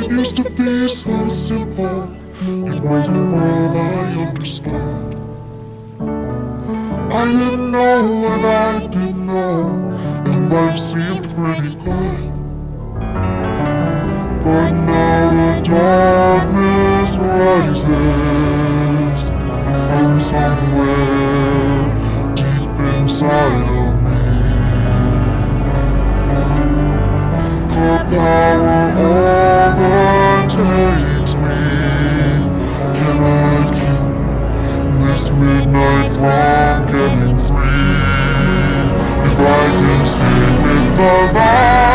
Used to be so simple, it was a world I understood. I didn't know what I didn't know, and life seemed pretty bright. But now the darkness rises from somewhere deep inside of me. The power overtakes me. Can I keep this midnight clock getting free? If I can stay with the light,